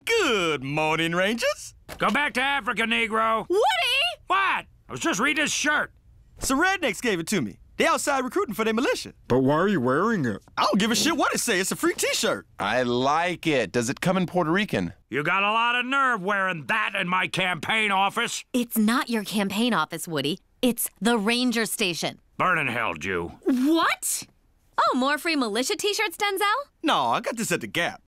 Good morning, Rangers. Go back to Africa, Negro. Woody! What? I was just reading his shirt. Some rednecks gave it to me. They outside recruiting for their militia. But why are you wearing it? I don't give a shit what it say. It's a free T-shirt. I like it. Does it come in Puerto Rican? You got a lot of nerve wearing that in my campaign office. It's not your campaign office, Woody. It's the ranger station. Burn in hell, Jew. What? Oh, more free militia T-shirts, Denzel? No, I got this at the Gap.